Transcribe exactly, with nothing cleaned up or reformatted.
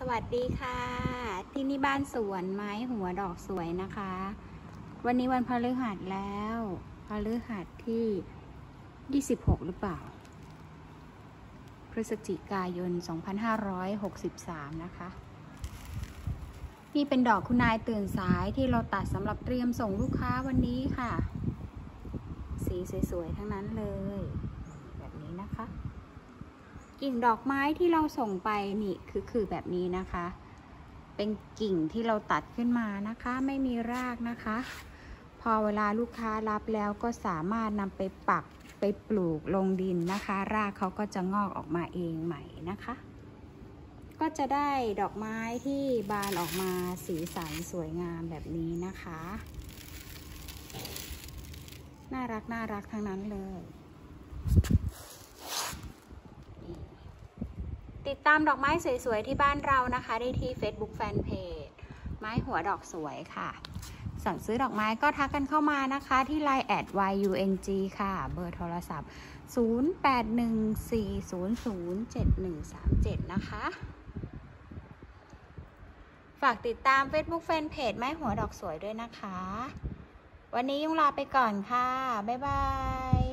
วัสดีค่ะที่นี่บ้านสวนไม้หัวดอกสวยนะคะ วันนี้วันพฤหัสแล้วพฤหัสที่ยี่สิบหกหรือเปล่าพฤศจิกายนสองพันห้าร้อยหกสิบสามนะคะนี่เป็นดอกคุณนายตื่นสายที่เราตัดสำหรับเตรียมส่งลูกค้าวันนี้ค่ะสีสวยๆทั้งนั้นเลยแบบนี้นะคะกิ่งดอกไม้ที่เราส่งไปนี่คือคือแบบนี้นะคะเป็นกิ่งที่เราตัดขึ้นมานะคะไม่มีรากนะคะพอเวลาลูกค้ารับแล้วก็สามารถนำไปปักไปปลูกลงดินนะคะรากเขาก็จะงอกออกมาเองใหม่นะคะก็จะได้ดอกไม้ที่บานออกมาสีสันสวยงามแบบนี้นะคะน่ารักน่ารักทั้งนั้นเลยติดตามดอกไม้สวยๆที่บ้านเรานะคะได้ที่ Facebook Fanpage ไม้หัวดอกสวยค่ะสั่งซื้อดอกไม้ก็ทักกันเข้ามานะคะที่ ไลน์ แอท วาย ยู เอ็น จี ค่ะเบอร์โทรศัพท์ศูนย์ แปด หนึ่ง สี่ ศูนย์ ศูนย์ เจ็ด หนึ่ง สาม เจ็ดนะคะฝากติดตาม Facebook Fanpage ไม้หัวดอกสวยด้วยนะคะวันนี้ยุงลาไปก่อนค่ะบ๊ายบาย